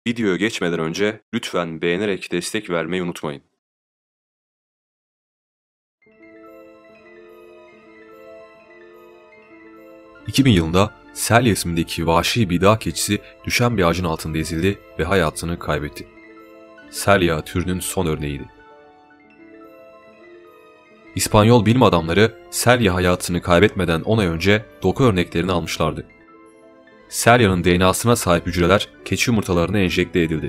Videoya geçmeden önce lütfen beğenerek destek vermeyi unutmayın. ...2000 yılında Selya ismindeki vahşi bir dağ keçisi düşen bir ağacın altında ezildi ve hayatını kaybetti. Selya türünün son örneğiydi. İspanyol bilim adamları Selya hayatını kaybetmeden 10 ay önce doku örneklerini almışlardı. Selya'nın DNA'sına sahip hücreler keçi yumurtalarına enjekte edildi.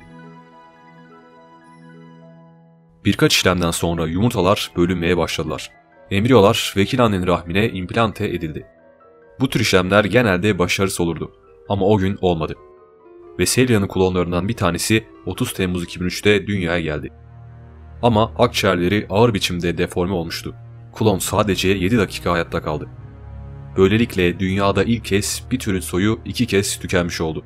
Birkaç işlemden sonra yumurtalar bölünmeye başladılar. Embriyolar vekil annenin rahmine implante edildi. Bu tür işlemler genelde başarısız olurdu ama o gün olmadı. Ve Selya'nın klonlarından bir tanesi 30 Temmuz 2003'te dünyaya geldi. Ama akciğerleri ağır biçimde deforme olmuştu. Klon sadece 7 dakika hayatta kaldı. Böylelikle dünyada ilk kez bir türün soyu 2 kez tükenmiş oldu.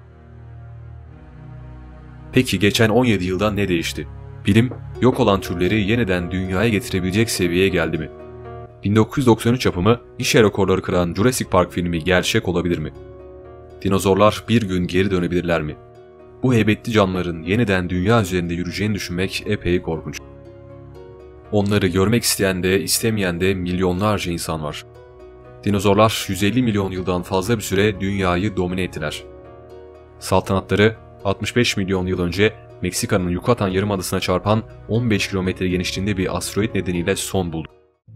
Peki geçen 17 yılda ne değişti? Bilim, yok olan türleri yeniden dünyaya getirebilecek seviyeye geldi mi? 1993 yapımı gişe rekorları kıran Jurassic Park filmi gerçek olabilir mi? Dinozorlar bir gün geri dönebilirler mi? Bu heybetli canlıların yeniden dünya üzerinde yürüyeceğini düşünmek epey korkunç. Onları görmek isteyen de istemeyen de milyonlarca insan var. Dinozorlar 150 milyon yıldan fazla bir süre dünyayı domine ettiler. Saltanatları 65 milyon yıl önce Meksika'nın Yucatan Yarımadası'na çarpan 15 kilometre genişliğinde bir asteroid nedeniyle son buldu.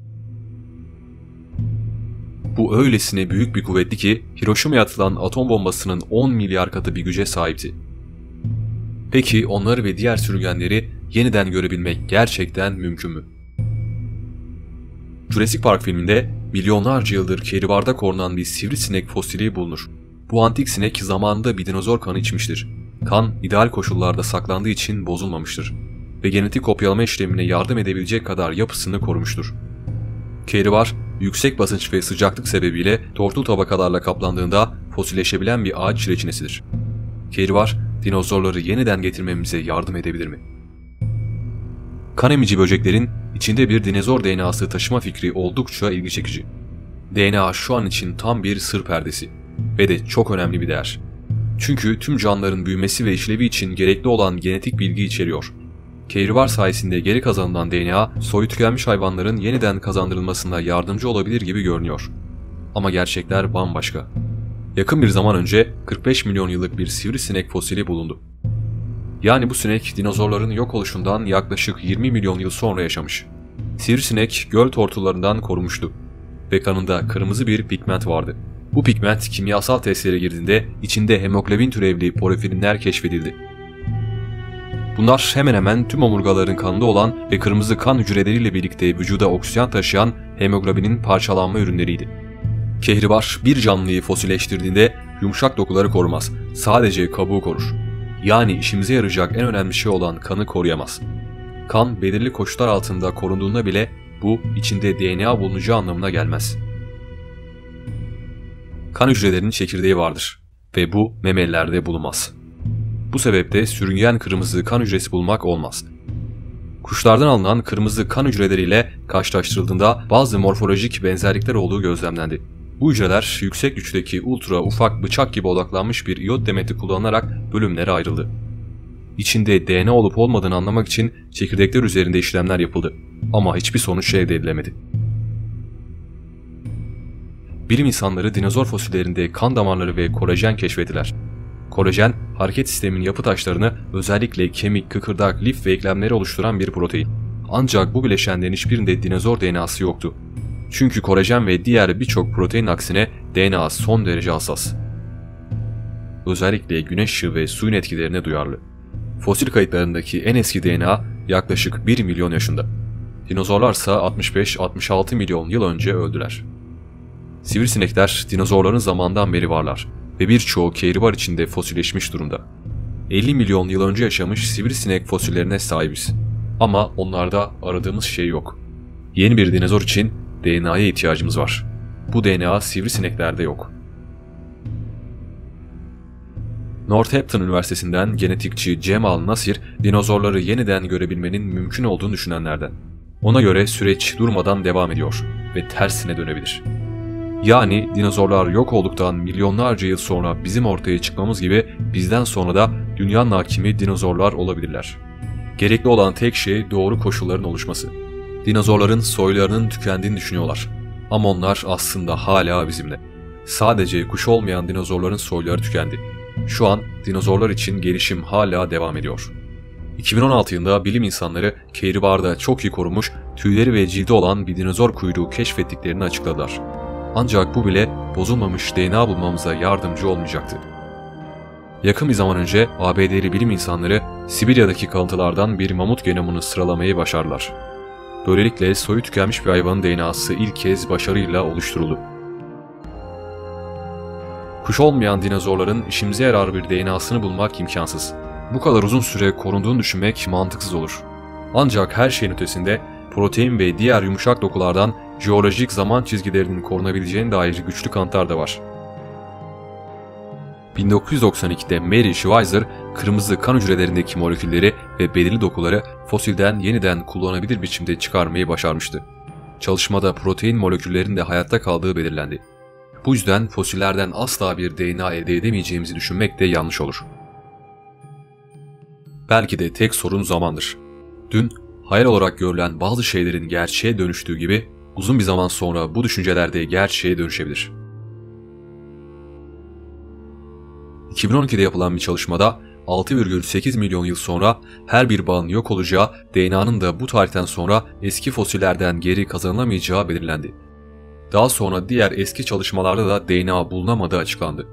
Bu öylesine büyük bir kuvvetti ki Hiroşima'ya atılan atom bombasının 10 milyar katı bir güce sahipti. Peki onları ve diğer sürüngenleri yeniden görebilmek gerçekten mümkün mü? Jurassic Park filminde milyonlarca yıldır kehribarda korunan bir sivrisinek fosili bulunur. Bu antik sinek zamanında bir dinozor kanı içmiştir. Kan ideal koşullarda saklandığı için bozulmamıştır ve genetik kopyalama işlemine yardım edebilecek kadar yapısını korumuştur. Kehribar, yüksek basınç ve sıcaklık sebebiyle tortul tabakalarla kaplandığında fosilleşebilen bir ağaç reçinesidir. Kehribar, dinozorları yeniden getirmemize yardım edebilir mi? Kan emici böceklerin içinde bir dinozor DNA'sı taşıma fikri oldukça ilgi çekici. DNA şu an için tam bir sır perdesi ve de çok önemli bir değer. Çünkü tüm canlıların büyümesi ve işlevi için gerekli olan genetik bilgi içeriyor. Kehribar sayesinde geri kazanılan DNA, soyu tükenmiş hayvanların yeniden kazandırılmasına yardımcı olabilir gibi görünüyor. Ama gerçekler bambaşka. Yakın bir zaman önce 45 milyon yıllık bir sivrisinek fosili bulundu. Yani bu sinek dinozorların yok oluşundan yaklaşık 20 milyon yıl sonra yaşamış. Sivrisinek göl tortullarından korunmuştu ve kanında kırmızı bir pigment vardı. Bu pigment kimyasal testlere girdiğinde içinde hemoglobin türevli porfirinler keşfedildi. Bunlar hemen hemen tüm omurgaların kanında olan ve kırmızı kan hücreleriyle birlikte vücuda oksijen taşıyan hemoglobinin parçalanma ürünleriydi. Kehribar bir canlıyı fosilleştirdiğinde yumuşak dokuları korumaz, sadece kabuğu korur. Yani işimize yarayacak en önemli şey olan kanı koruyamaz. Kan belirli koşullar altında korunduğunda bile bu içinde DNA bulunacağı anlamına gelmez. Kan hücrelerinin çekirdeği vardır ve bu memelilerde bulunmaz. Bu sebeple sürüngen kırmızı kan hücresi bulmak olmaz. Kuşlardan alınan kırmızı kan hücreleriyle karşılaştırıldığında bazı morfolojik benzerlikler olduğu gözlemlendi. Bu hücreler yüksek güçteki ultra ufak bıçak gibi odaklanmış bir iyot demeti kullanarak bölümlere ayrıldı. İçinde DNA olup olmadığını anlamak için çekirdekler üzerinde işlemler yapıldı ama hiçbir sonuç elde edilemedi. Bilim insanları dinozor fosillerinde kan damarları ve kolajen keşfettiler. Kolajen, hareket sisteminin yapı taşlarını özellikle kemik, kıkırdak, lif ve eklemleri oluşturan bir protein. Ancak bu bileşenlerin hiçbirinde dinozor DNA'sı yoktu. Çünkü kolajen ve diğer birçok protein aksine DNA son derece hassas. Özellikle güneş ışığı ve suyun etkilerine duyarlı. Fosil kayıtlarındaki en eski DNA yaklaşık 1 milyon yaşında. Dinozorlarsa 65-66 milyon yıl önce öldüler. Sivrisinekler dinozorların zamandan beri varlar ve birçoğu kehribar içinde fosilleşmiş durumda. 50 milyon yıl önce yaşamış sivrisinek fosillerine sahibiz. Ama onlarda aradığımız şey yok. Yeni bir dinozor için DNA'ya ihtiyacımız var. Bu DNA sivrisineklerde yok. Northampton Üniversitesi'nden genetikçi Cemal Nasir, dinozorları yeniden görebilmenin mümkün olduğunu düşünenlerden. Ona göre süreç durmadan devam ediyor ve tersine dönebilir. Yani dinozorlar yok olduktan milyonlarca yıl sonra bizim ortaya çıkmamız gibi bizden sonra da dünyanın hakimi dinozorlar olabilirler. Gerekli olan tek şey doğru koşulların oluşması. Dinozorların soylarının tükendiğini düşünüyorlar. Ama onlar aslında hala bizimle. Sadece kuş olmayan dinozorların soyları tükendi. Şu an dinozorlar için gelişim hala devam ediyor. 2016 yılında bilim insanları kehribarda çok iyi korunmuş, tüyleri ve cildi olan bir dinozor kuyruğu keşfettiklerini açıkladılar. Ancak bu bile bozulmamış DNA bulmamıza yardımcı olmayacaktı. Yakın bir zaman önce ABD'li bilim insanları Sibirya'daki kalıntılardan bir mamut genomunu sıralamayı başardılar. Böylelikle soyu tükenmiş bir hayvanın DNA'sı ilk kez başarıyla oluşturuldu. Kuş olmayan dinozorların işimize yarar bir DNA'sını bulmak imkansız. Bu kadar uzun süre korunduğunu düşünmek mantıksız olur. Ancak her şeyin ötesinde protein ve diğer yumuşak dokulardan jeolojik zaman çizgilerinin korunabileceğine dair güçlü kanıtlar da var. 1992'de Mary Schweitzer, kırmızı kan hücrelerindeki molekülleri ve belirli dokuları fosilden yeniden kullanılabilir biçimde çıkarmayı başarmıştı. Çalışmada protein moleküllerinin de hayatta kaldığı belirlendi. Bu yüzden fosillerden asla bir DNA elde edemeyeceğimizi düşünmek de yanlış olur. Belki de tek sorun zamandır. Dün hayal olarak görülen bazı şeylerin gerçeğe dönüştüğü gibi uzun bir zaman sonra bu düşünceler de gerçeğe dönüşebilir. 2012'de yapılan bir çalışmada 6,8 milyon yıl sonra her bir bağın yok olacağı, DNA'nın da bu tarihten sonra eski fosillerden geri kazanılamayacağı belirlendi. Daha sonra diğer eski çalışmalarda da DNA bulunamadığı açıklandı.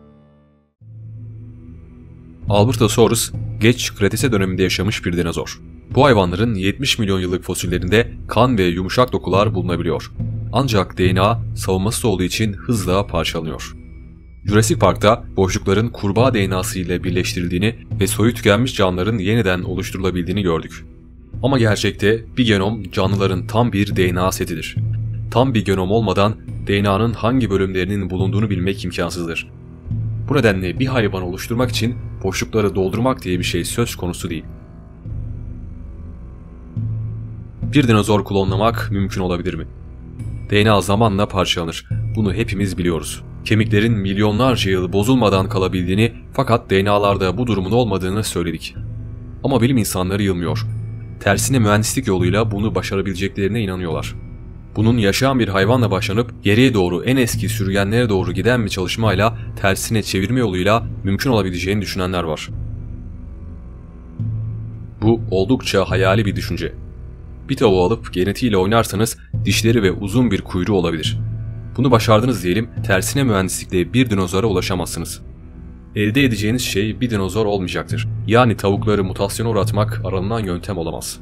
Albertosaurus, geç Kretase döneminde yaşamış bir dinozor. Bu hayvanların 70 milyon yıllık fosillerinde kan ve yumuşak dokular bulunabiliyor. Ancak DNA savunmasız olduğu için hızla parçalanıyor. Jurassic Park'ta boşlukların kurbağa DNA'sı ile birleştirildiğini ve soyu tükenmiş canlıların yeniden oluşturulabildiğini gördük. Ama gerçekte bir genom canlıların tam bir DNA setidir. Tam bir genom olmadan DNA'nın hangi bölümlerinin bulunduğunu bilmek imkansızdır. Bu nedenle bir hayvan oluşturmak için boşlukları doldurmak diye bir şey söz konusu değil. Bir dinozor klonlamak mümkün olabilir mi? DNA zamanla parçalanır. Bunu hepimiz biliyoruz. Kemiklerin milyonlarca yıl bozulmadan kalabildiğini, fakat DNA'larda bu durumun olmadığını söyledik. Ama bilim insanları yılmıyor. Tersine mühendislik yoluyla bunu başarabileceklerine inanıyorlar. Bunun yaşayan bir hayvanla başlanıp geriye doğru en eski sürüngenlere doğru giden bir çalışmayla tersine çevirme yoluyla mümkün olabileceğini düşünenler var. Bu oldukça hayali bir düşünce. Bir tavuğu alıp genetiğiyle oynarsanız dişleri ve uzun bir kuyruğu olabilir. Bunu başardınız diyelim, tersine mühendislikle bir dinozora ulaşamazsınız. Elde edeceğiniz şey bir dinozor olmayacaktır. Yani tavukları mutasyona uğratmak aranılan yöntem olamaz.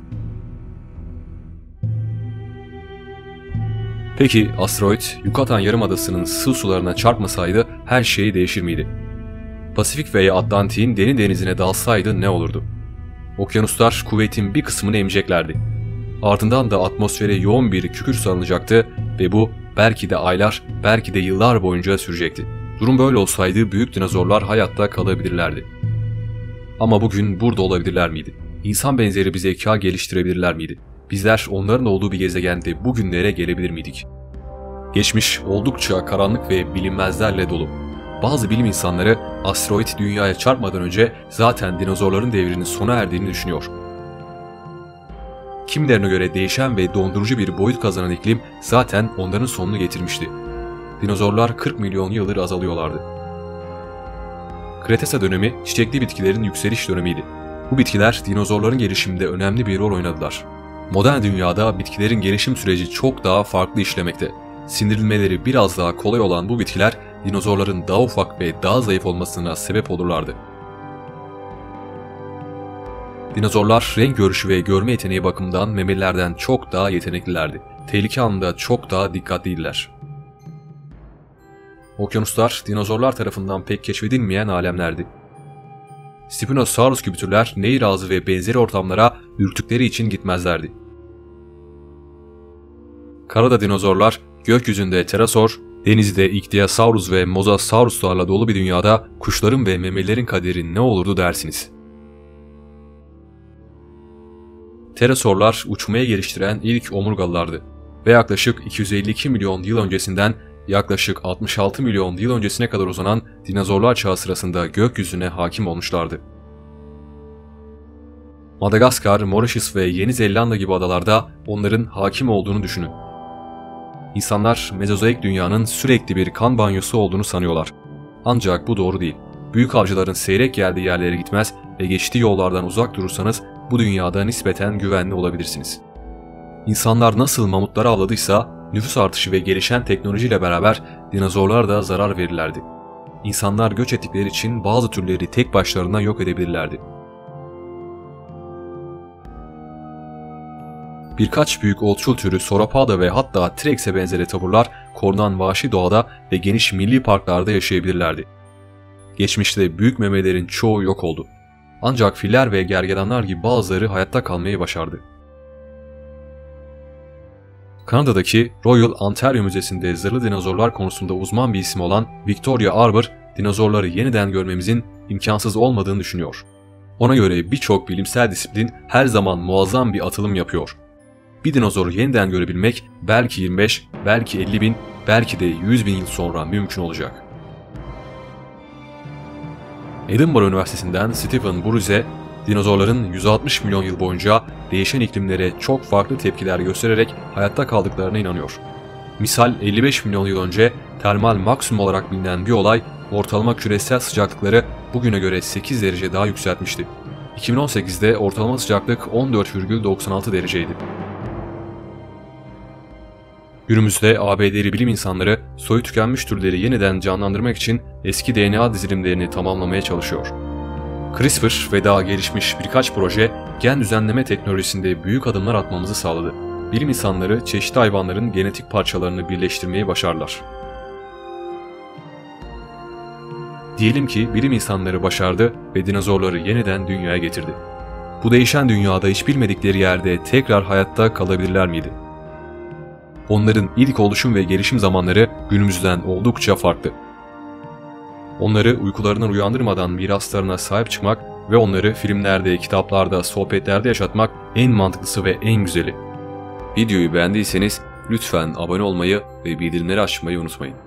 Peki asteroid Yucatan Yarımadası'nın sığ sularına çarpmasaydı her şey değişir miydi? Pasifik veya Atlantik'in derin denizine dalsaydı ne olurdu? Okyanuslar kuvvetin bir kısmını emeceklerdi. Ardından da atmosfere yoğun bir kükürt salınacaktı ve bu belki de aylar, belki de yıllar boyunca sürecekti. Durum böyle olsaydı büyük dinozorlar hayatta kalabilirlerdi. Ama bugün burada olabilirler miydi? İnsan benzeri bir zeka geliştirebilirler miydi? Bizler onların olduğu bir gezegende bugünlere gelebilir miydik? Geçmiş oldukça karanlık ve bilinmezlerle dolu. Bazı bilim insanları asteroid dünyaya çarpmadan önce zaten dinozorların devrinin sona erdiğini düşünüyor. Kimilerine göre değişen ve dondurucu bir boyut kazanan iklim zaten onların sonunu getirmişti. Dinozorlar 40 milyon yıldır azalıyorlardı. Kretase dönemi çiçekli bitkilerin yükseliş dönemiydi. Bu bitkiler dinozorların gelişiminde önemli bir rol oynadılar. Modern dünyada bitkilerin gelişim süreci çok daha farklı işlemekte. Sindirilmeleri biraz daha kolay olan bu bitkiler dinozorların daha ufak ve daha zayıf olmasına sebep olurlardı. Dinozorlar renk görüşü ve görme yeteneği bakımından memelilerden çok daha yeteneklilerdi. Tehlike anında çok daha dikkatliydiler. Okyanuslar dinozorlar tarafından pek keşfedilmeyen alemlerdi. Spinosaurus gibi türler nehir ağzı ve benzeri ortamlara ürktükleri için gitmezlerdi. Karada dinozorlar, gökyüzünde pterosaur, denizde ichthyosaurus ve mosasauruslarla dolu bir dünyada kuşların ve memelilerin kaderi ne olurdu dersiniz? Pterosaurlar uçmaya geliştiren ilk omurgalılardı ve yaklaşık 252 milyon yıl öncesinden yaklaşık 66 milyon yıl öncesine kadar uzanan dinozorlar çağı sırasında gökyüzüne hakim olmuşlardı. Madagaskar, Mauritius ve Yeni Zelanda gibi adalarda onların hakim olduğunu düşünün. İnsanlar Mezozoik dünyanın sürekli bir kan banyosu olduğunu sanıyorlar. Ancak bu doğru değil. Büyük avcıların seyrek geldiği yerlere gitmez ve geçtiği yollardan uzak durursanız bu dünyada nispeten güvenli olabilirsiniz. İnsanlar nasıl mamutları avladıysa nüfus artışı ve gelişen teknolojiyle beraber dinozorlar da zarar verirlerdi. İnsanlar göç ettikleri için bazı türleri tek başlarına yok edebilirlerdi. Birkaç büyük otçul türü Sauropoda ve hatta T-Rex'e benzeri taburlar korunan vahşi doğada ve geniş milli parklarda yaşayabilirlerdi. Geçmişte büyük memelerin çoğu yok oldu. Ancak filler ve gergedanlar gibi bazıları hayatta kalmayı başardı. Kanada'daki Royal Ontario Müzesi'nde zırhlı dinozorlar konusunda uzman bir isim olan Victoria Arbour, dinozorları yeniden görmemizin imkansız olmadığını düşünüyor. Ona göre birçok bilimsel disiplin her zaman muazzam bir atılım yapıyor. Bir dinozoru yeniden görebilmek belki 25, belki 50 bin, belki de 100 bin yıl sonra mümkün olacak. Edinburgh Üniversitesi'nden Stephen Bruce, dinozorların 160 milyon yıl boyunca değişen iklimlere çok farklı tepkiler göstererek hayatta kaldıklarına inanıyor. Misal 55 milyon yıl önce termal maksimum olarak bilinen bir olay ortalama küresel sıcaklıkları bugüne göre 8 derece daha yükseltmişti. 2018'de ortalama sıcaklık 14,96 dereceydi. Günümüzde ABD'li bilim insanları soyu tükenmiş türleri yeniden canlandırmak için eski DNA dizilimlerini tamamlamaya çalışıyor. CRISPR ve daha gelişmiş birkaç proje gen düzenleme teknolojisinde büyük adımlar atmamızı sağladı. Bilim insanları çeşitli hayvanların genetik parçalarını birleştirmeyi başardılar. Diyelim ki bilim insanları başardı ve dinozorları yeniden dünyaya getirdi. Bu değişen dünyada hiç bilmedikleri yerde tekrar hayatta kalabilirler miydi? Onların ilk oluşum ve gelişim zamanları günümüzden oldukça farklı. Onları uykularından uyandırmadan miraslarına sahip çıkmak ve onları filmlerde, kitaplarda, sohbetlerde yaşatmak en mantıklısı ve en güzeli. Videoyu beğendiyseniz lütfen abone olmayı ve bildirimleri açmayı unutmayın.